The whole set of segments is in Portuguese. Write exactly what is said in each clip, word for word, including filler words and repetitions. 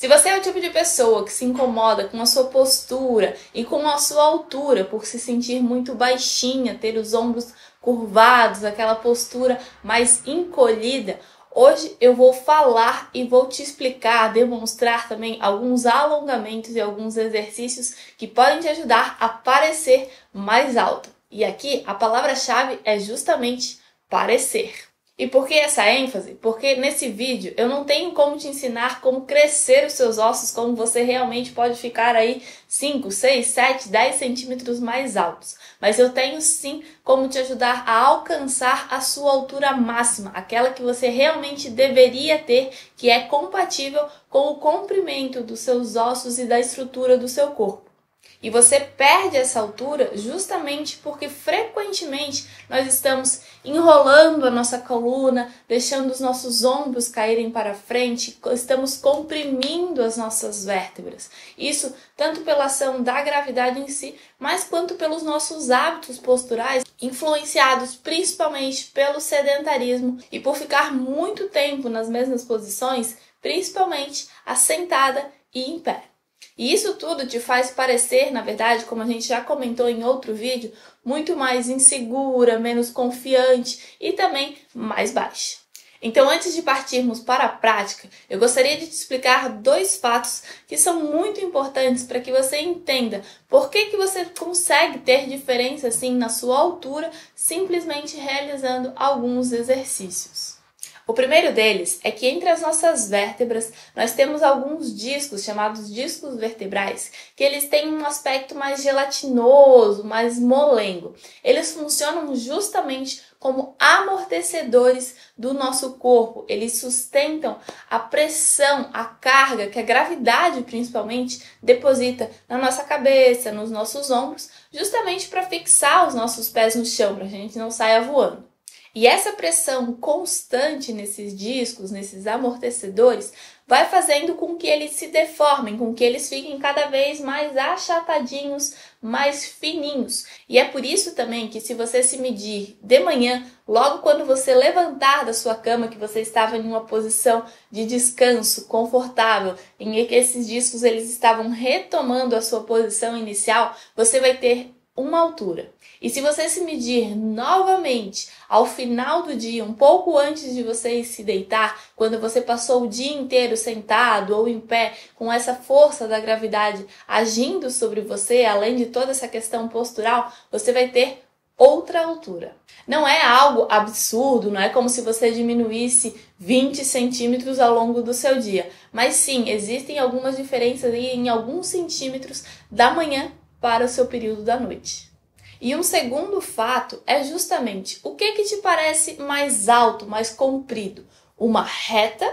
Se você é o tipo de pessoa que se incomoda com a sua postura e com a sua altura por se sentir muito baixinha, ter os ombros curvados, aquela postura mais encolhida, hoje eu vou falar e vou te explicar, demonstrar também alguns alongamentos e alguns exercícios que podem te ajudar a parecer mais alta. E aqui a palavra-chave é justamente parecer. E por que essa ênfase? Porque nesse vídeo eu não tenho como te ensinar como crescer os seus ossos, como você realmente pode ficar aí cinco, seis, sete, dez centímetros mais altos. Mas eu tenho sim como te ajudar a alcançar a sua altura máxima, aquela que você realmente deveria ter, que é compatível com o comprimento dos seus ossos e da estrutura do seu corpo. E você perde essa altura justamente porque frequentemente nós estamos enrolando a nossa coluna, deixando os nossos ombros caírem para frente, estamos comprimindo as nossas vértebras. Isso tanto pela ação da gravidade em si, mas quanto pelos nossos hábitos posturais, influenciados principalmente pelo sedentarismo e por ficar muito tempo nas mesmas posições, principalmente assentada e em pé. E isso tudo te faz parecer, na verdade, como a gente já comentou em outro vídeo, muito mais insegura, menos confiante e também mais baixa. Então, antes de partirmos para a prática, eu gostaria de te explicar dois fatos que são muito importantes para que você entenda por que que você consegue ter diferença assim na sua altura simplesmente realizando alguns exercícios. O primeiro deles é que entre as nossas vértebras nós temos alguns discos chamados discos vertebrais, que eles têm um aspecto mais gelatinoso, mais molengo. Eles funcionam justamente como amortecedores do nosso corpo. Eles sustentam a pressão, a carga que a gravidade principalmente deposita na nossa cabeça, nos nossos ombros, justamente para fixar os nossos pés no chão, para a gente não sair voando. E essa pressão constante nesses discos, nesses amortecedores, vai fazendo com que eles se deformem, com que eles fiquem cada vez mais achatadinhos, mais fininhos. E é por isso também que se você se medir de manhã, logo quando você levantar da sua cama, que você estava em uma posição de descanso confortável, em que esses discos eles estavam retomando a sua posição inicial, você vai ter uma altura. E se você se medir novamente ao final do dia, um pouco antes de você ir se deitar, quando você passou o dia inteiro sentado ou em pé, com essa força da gravidade agindo sobre você, além de toda essa questão postural, você vai ter outra altura. Não é algo absurdo, não é como se você diminuísse vinte centímetros ao longo do seu dia, mas sim, existem algumas diferenças aí em alguns centímetros da manhã para o seu período da noite. E um segundo fato é justamente o que que te parece mais alto, mais comprido, uma reta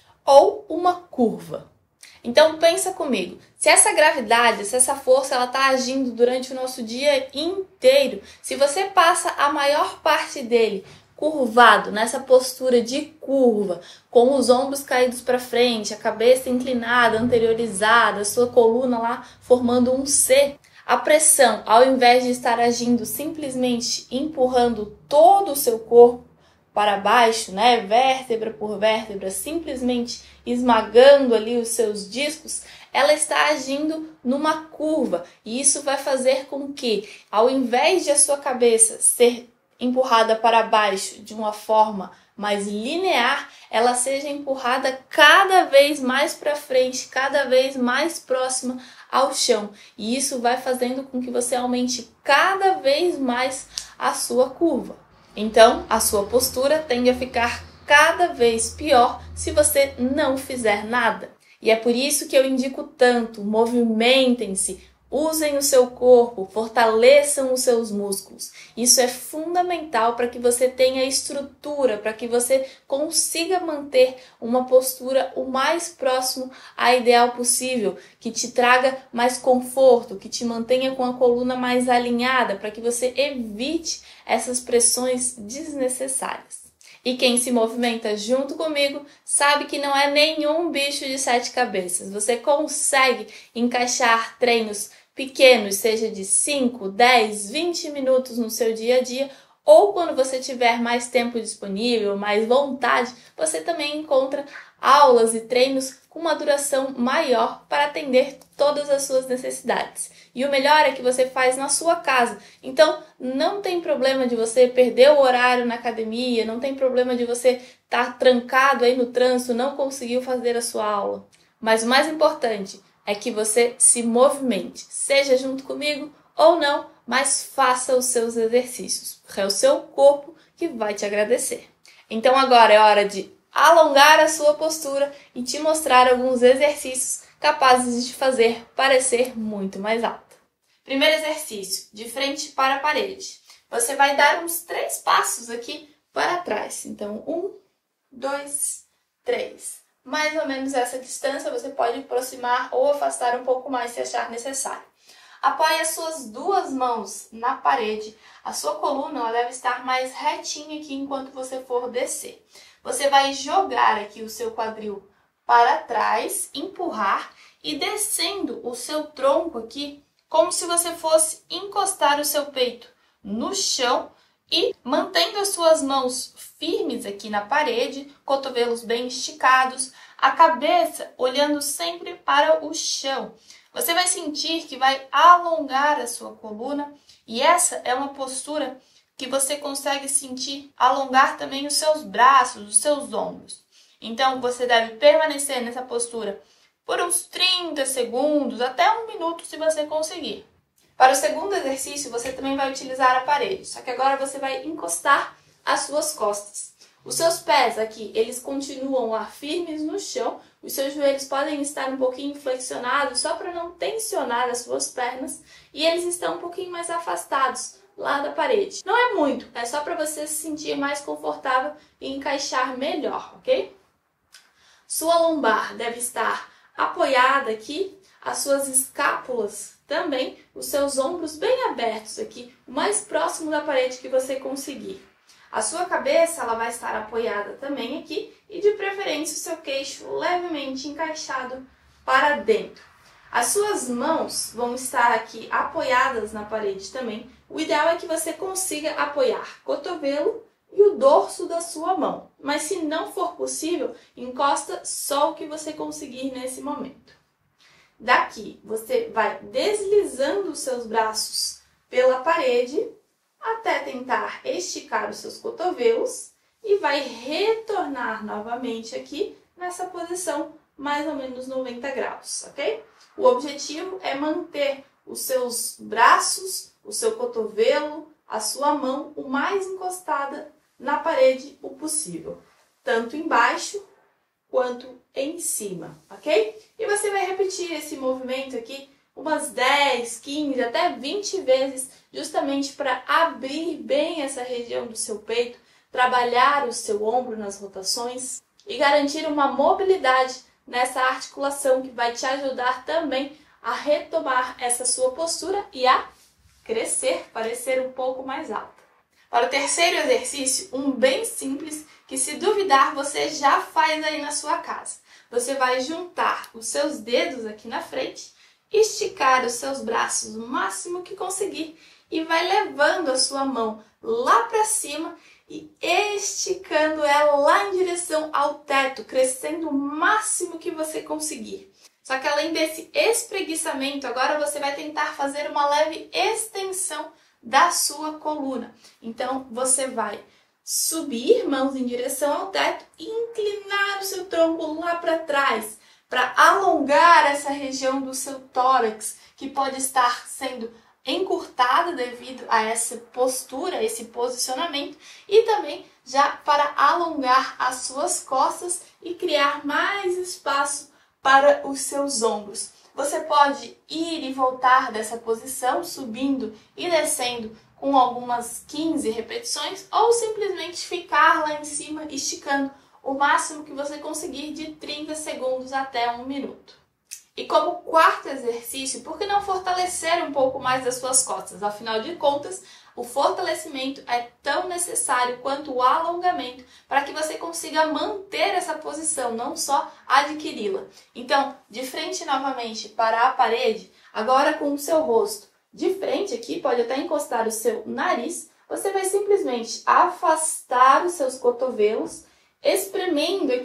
ou uma curva? Então pensa comigo, se essa gravidade, se essa força ela está agindo durante o nosso dia inteiro, se você passa a maior parte dele curvado, nessa postura de curva, com os ombros caídos para frente, a cabeça inclinada, anteriorizada, a sua coluna lá formando um C, a pressão, ao invés de estar agindo simplesmente empurrando todo o seu corpo para baixo, né, vértebra por vértebra, simplesmente esmagando ali os seus discos, ela está agindo numa curva. E isso vai fazer com que, ao invés de a sua cabeça ser empurrada para baixo de uma forma mais linear, ela seja empurrada cada vez mais para frente, cada vez mais próxima ao chão. E isso vai fazendo com que você aumente cada vez mais a sua curva. Então, a sua postura tende a ficar cada vez pior se você não fizer nada. E é por isso que eu indico tanto, movimentem-se, usem o seu corpo, fortaleçam os seus músculos. Isso é fundamental para que você tenha estrutura, para que você consiga manter uma postura o mais próximo à ideal possível, que te traga mais conforto, que te mantenha com a coluna mais alinhada, para que você evite essas pressões desnecessárias. E quem se movimenta junto comigo sabe que não é nenhum bicho de sete cabeças. Você consegue encaixar treinos pequenos, seja de cinco, dez, vinte minutos no seu dia a dia, ou quando você tiver mais tempo disponível, mais vontade, você também encontra aulas e treinos com uma duração maior para atender todas as suas necessidades. E o melhor é que você faz na sua casa. Então, não tem problema de você perder o horário na academia, não tem problema de você estar trancado aí no trânsito, não conseguiu fazer a sua aula. Mas o mais importante é que você se movimente, seja junto comigo ou não, mas faça os seus exercícios, porque é o seu corpo que vai te agradecer. Então agora é hora de alongar a sua postura e te mostrar alguns exercícios capazes de fazer parecer muito mais alta. Primeiro exercício, de frente para a parede. Você vai dar uns três passos aqui para trás. Então, um, dois, três. Mais ou menos essa distância, você pode aproximar ou afastar um pouco mais se achar necessário. Apoie as suas duas mãos na parede. A sua coluna ela deve estar mais retinha aqui enquanto você for descer. Você vai jogar aqui o seu quadril para trás, empurrar e descendo o seu tronco aqui, como se você fosse encostar o seu peito no chão e mantendo as suas mãos firmes aqui na parede, cotovelos bem esticados, a cabeça olhando sempre para o chão. Você vai sentir que vai alongar a sua coluna e essa é uma postura que você consegue sentir alongar também os seus braços, os seus ombros. Então, você deve permanecer nessa postura por uns trinta segundos, até um minuto se você conseguir. Para o segundo exercício, você também vai utilizar a parede, só que agora você vai encostar as suas costas. Os seus pés aqui, eles continuam lá firmes no chão, os seus joelhos podem estar um pouquinho flexionados só para não tensionar as suas pernas e eles estão um pouquinho mais afastados lá da parede. Não é muito, é só para você se sentir mais confortável e encaixar melhor, ok? Sua lombar deve estar apoiada aqui, as suas escápulas também, os seus ombros bem abertos aqui, o mais próximo da parede que você conseguir. A sua cabeça ela vai estar apoiada também aqui e de preferência o seu queixo levemente encaixado para dentro. As suas mãos vão estar aqui apoiadas na parede também. O ideal é que você consiga apoiar cotovelo e o dorso da sua mão. Mas se não for possível, encosta só o que você conseguir nesse momento. Daqui, você vai deslizando os seus braços pela parede até tentar esticar os seus cotovelos e vai retornar novamente aqui nessa posição mais ou menos noventa graus, ok? O objetivo é manter os seus braços, o seu cotovelo, a sua mão o mais encostada na parede o possível, tanto embaixo quanto em cima, ok? E você vai repetir esse movimento aqui umas dez, quinze, até vinte vezes, justamente para abrir bem essa região do seu peito, trabalhar o seu ombro nas rotações e garantir uma mobilidade nessa articulação que vai te ajudar também a retomar essa sua postura e a crescer, parecer um pouco mais alta. Para o terceiro exercício, um bem simples, que se duvidar você já faz aí na sua casa. Você vai juntar os seus dedos aqui na frente, esticar os seus braços o máximo que conseguir e vai levando a sua mão lá para cima e esticando ela lá em direção ao teto, crescendo o máximo que você conseguir. Só que além desse espreguiçamento, agora você vai tentar fazer uma leve extensão da sua coluna. Então, você vai subir, mãos em direção ao teto e inclinar o seu tronco lá para trás, para alongar essa região do seu tórax, que pode estar sendo encurtada devido a essa postura, esse posicionamento, e também já para alongar as suas costas e criar mais espaço para os seus ombros. Você pode ir e voltar dessa posição, subindo e descendo com algumas quinze repetições, ou simplesmente ficar lá em cima esticando o máximo que você conseguir de trinta segundos até um minuto. E como quarto exercício, por que não fortalecer um pouco mais as suas costas? Afinal de contas, o fortalecimento é tão necessário quanto o alongamento para que você consiga manter essa posição, não só adquiri-la. Então, de frente novamente para a parede, agora com o seu rosto de frente aqui, pode até encostar o seu nariz, você vai simplesmente afastar os seus cotovelos, espremendo aqui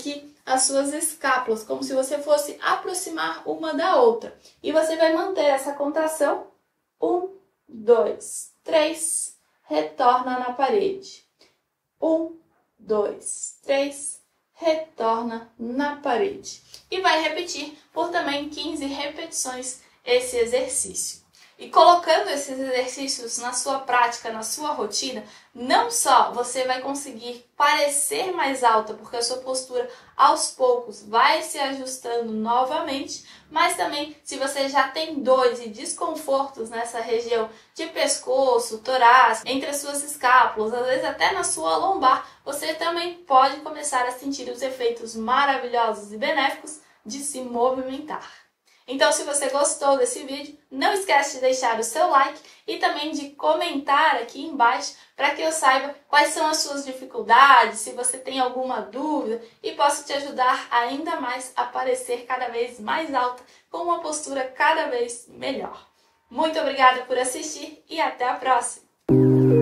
as suas escápulas, como se você fosse aproximar uma da outra. E você vai manter essa contração. Um, dois, três. Retorna na parede. Um, dois, três. Retorna na parede. E vai repetir por também quinze repetições esse exercício. E colocando esses exercícios na sua prática, na sua rotina, não só você vai conseguir parecer mais alta, porque a sua postura aos poucos vai se ajustando novamente, mas também se você já tem dores e desconfortos nessa região de pescoço, torácico, entre as suas escápulas, às vezes até na sua lombar, você também pode começar a sentir os efeitos maravilhosos e benéficos de se movimentar. Então, se você gostou desse vídeo, não esquece de deixar o seu like e também de comentar aqui embaixo para que eu saiba quais são as suas dificuldades, se você tem alguma dúvida e possa te ajudar ainda mais a parecer cada vez mais alta com uma postura cada vez melhor. Muito obrigada por assistir e até a próxima!